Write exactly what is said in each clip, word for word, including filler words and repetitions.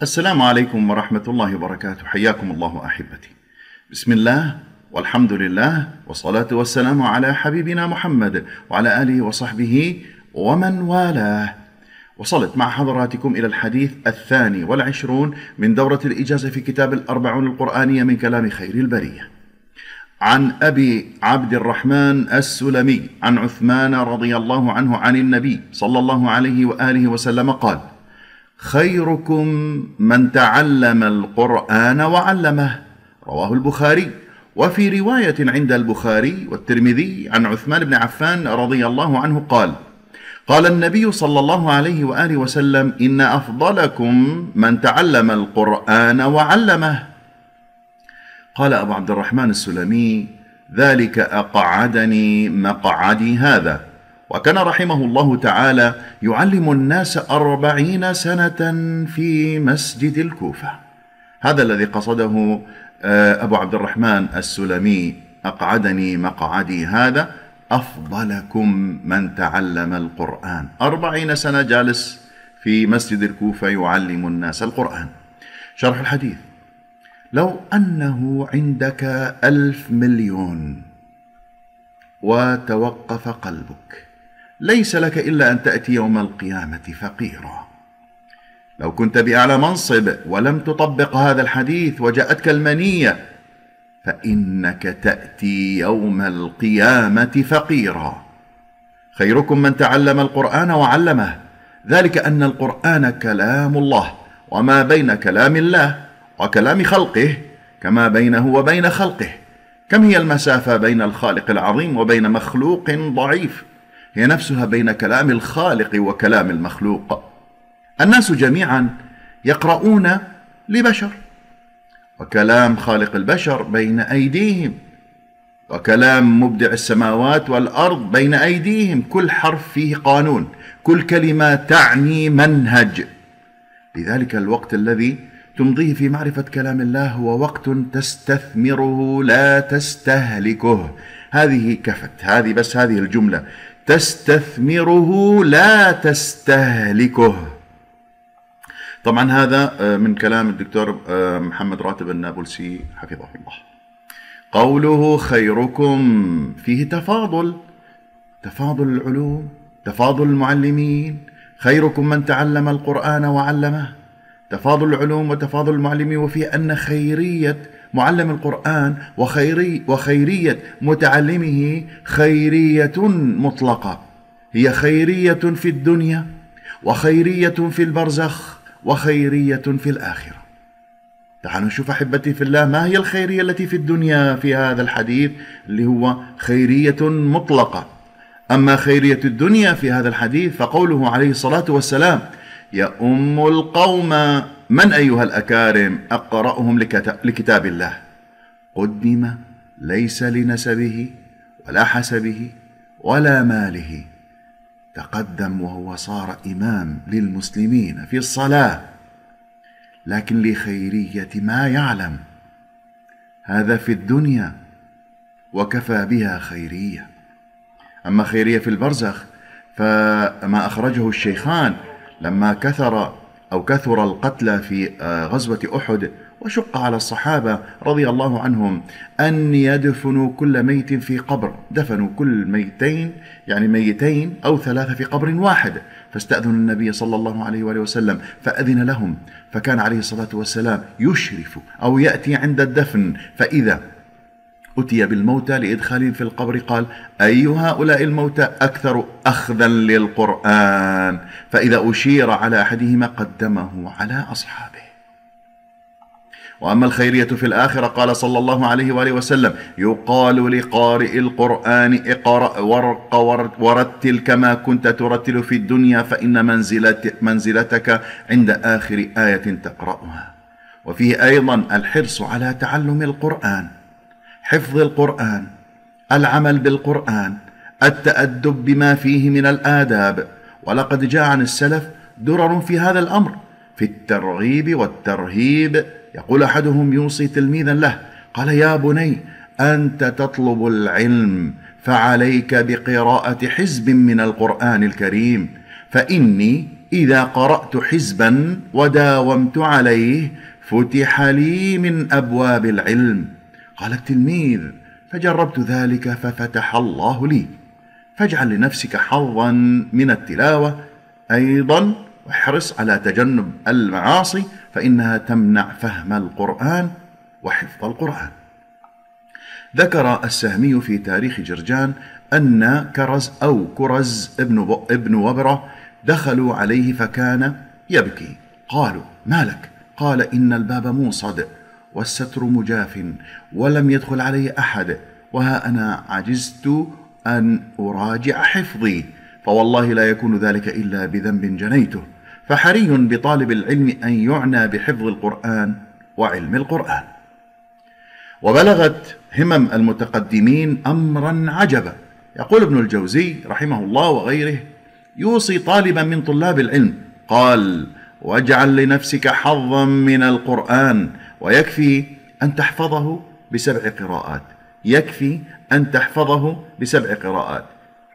السلام عليكم ورحمة الله وبركاته. حياكم الله أحبتي. بسم الله والحمد لله والصلاة والسلام على حبيبنا محمد وعلى آله وصحبه ومن والاه. وصلت مع حضراتكم إلى الحديث الثاني والعشرون من دورة الإجازة في كتاب الأربعون القرآنية من كلام خير البرية، عن أبي عبد الرحمن السلمي عن عثمان رضي الله عنه عن النبي صلى الله عليه وآله وسلم قال: خيركم من تعلم القرآن وعلمه، رواه البخاري. وفي رواية عند البخاري والترمذي عن عثمان بن عفان رضي الله عنه قال: قال النبي صلى الله عليه وآله وسلم: إن أفضلكم من تعلم القرآن وعلمه. قال أبو عبد الرحمن السلمي: ذلك أقعدني مقعدي هذا. وكان رحمه الله تعالى يعلم الناس أربعين سنة في مسجد الكوفة. هذا الذي قصده أبو عبد الرحمن السلمي: أقعدني مقعدي هذا، أفضلكم من تعلم القرآن. أربعين سنة جالس في مسجد الكوفة يعلم الناس القرآن. شرح الحديث: لو أنه عندك ألف مليون وتوقف قلبك، ليس لك إلا أن تأتي يوم القيامة فقيرا. لو كنت بأعلى منصب ولم تطبق هذا الحديث وجاءتك المنية، فإنك تأتي يوم القيامة فقيرا. خيركم من تعلم القرآن وعلمه، ذلك أن القرآن كلام الله، وما بين كلام الله وكلام خلقه كما بينه وبين خلقه. كم هي المسافة بين الخالق العظيم وبين مخلوق ضعيف؟ هي نفسها بين كلام الخالق وكلام المخلوق. الناس جميعا يقرؤون لبشر، وكلام خالق البشر بين أيديهم، وكلام مبدع السماوات والأرض بين أيديهم. كل حرف فيه قانون، كل كلمة تعني منهج. لذلك الوقت الذي تمضيه في معرفة كلام الله هو وقت تستثمره لا تستهلكه. هذه كفت، هذه بس هذه الجملة: تستثمره لا تستهلكه. طبعا هذا من كلام الدكتور محمد راتب النابلسي حفظه الله. قوله خيركم فيه تفاضل، تفاضل العلوم، تفاضل المعلمين. خيركم من تعلم القرآن وعلمه، تفاضل العلوم وتفاضل المعلمين. وفيه أن خيرية معلم القرآن وخيري وخيرية متعلمه خيرية مطلقة، هي خيرية في الدنيا وخيرية في البرزخ وخيرية في الآخرة. تعالوا نشوف أحبتي في الله ما هي الخيرية التي في الدنيا في هذا الحديث، اللي هو خيرية مطلقة. أما خيرية الدنيا في هذا الحديث فقوله عليه الصلاة والسلام: يؤم القوم من أيها الأكارم أقرأهم لكتاب الله. قدم ليس لنسبه ولا حسبه ولا ماله، تقدم وهو صار إمام للمسلمين في الصلاة، لكن لخيرية ما يعلم. هذا في الدنيا وكفى بها خيرية. أما خيرية في البرزخ فما أخرجه الشيخان لما كثر أو كثر القتلى في غزوة أحد، وشق على الصحابة رضي الله عنهم أن يدفنوا كل ميت في قبر. دفنوا كل ميتين يعني ميتين أو ثلاثة في قبر واحد، فاستأذنوا النبي صلى الله عليه وآله وسلم فأذن لهم، فكان عليه الصلاة والسلام يشرف أو يأتي عند الدفن، فإذا أتي بالموتى لإدخالهم في القبر قال: أي هؤلاء الموتى أكثر أخذا للقرآن؟ فإذا أشير على أحدهما قدمه على أصحابه. وأما الخيرية في الآخرة قال صلى الله عليه وآله وسلم: يقال لقارئ القرآن: اقرأ ورق ورتل كما كنت ترتل في الدنيا، فإن منزلت منزلتك عند آخر آية تقرأها. وفيه أيضا الحرص على تعلم القرآن، حفظ القرآن، العمل بالقرآن، التأدب بما فيه من الآداب. ولقد جاء عن السلف درر في هذا الأمر في الترغيب والترهيب. يقول أحدهم يوصي تلميذا له، قال: يا بني، أنت تطلب العلم فعليك بقراءة حزب من القرآن الكريم، فإني إذا قرأت حزبا وداومت عليه فتح لي من أبواب العلم. قال التلميذ: فجربت ذلك ففتح الله لي. فاجعل لنفسك حظا من التلاوة أيضا، واحرص على تجنب المعاصي فإنها تمنع فهم القرآن وحفظ القرآن. ذكر السهمي في تاريخ جرجان أن كرز أو كرز ابن, ابن وبرة دخلوا عليه فكان يبكي. قالوا: ما لك؟ قال: إن الباب موصد والستر مجاف ولم يدخل علي أحد، وها أنا عجزت أن أراجع حفظي، فوالله لا يكون ذلك إلا بذنب جنيته. فحري بطالب العلم أن يعنى بحفظ القرآن وعلم القرآن. وبلغت همم المتقدمين أمرا عجبا. يقول ابن الجوزي رحمه الله وغيره يوصي طالبا من طلاب العلم، قال: واجعل لنفسك حظا من القرآن، ويكفي أن تحفظه بسبع قراءات. يكفي أن تحفظه بسبع قراءات.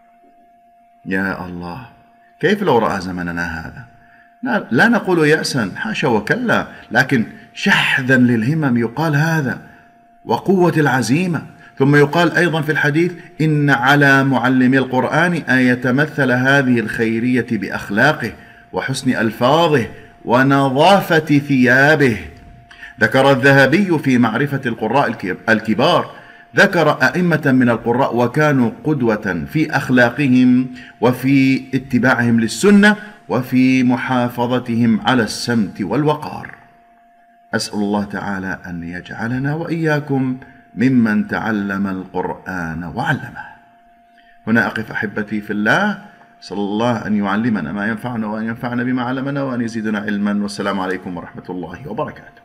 يا الله، كيف لو رأى زمننا هذا؟ لا نقول يأسا، حاشا وكلا، لكن شحذا للهمم يقال هذا، وقوة العزيمة. ثم يقال أيضا في الحديث: إن على معلم القرآن أن يتمثل هذه الخيرية بأخلاقه وحسن ألفاظه ونظافة ثيابه. ذكر الذهبي في معرفة القراء الكبار، ذكر أئمة من القراء وكانوا قدوة في أخلاقهم وفي اتباعهم للسنة وفي محافظتهم على السمت والوقار. أسأل الله تعالى أن يجعلنا وإياكم ممن تعلم القرآن وعلمه. هنا أقف أحبتي في الله، صلى الله أن يعلمنا ما ينفعنا وأن ينفعنا بما علمنا وأن يزيدنا علما. والسلام عليكم ورحمة الله وبركاته.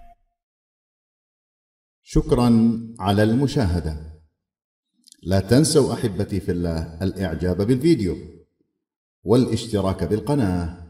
شكرا على المشاهدة. لا تنسوا أحبتي في الله الإعجاب بالفيديو والاشتراك بالقناة.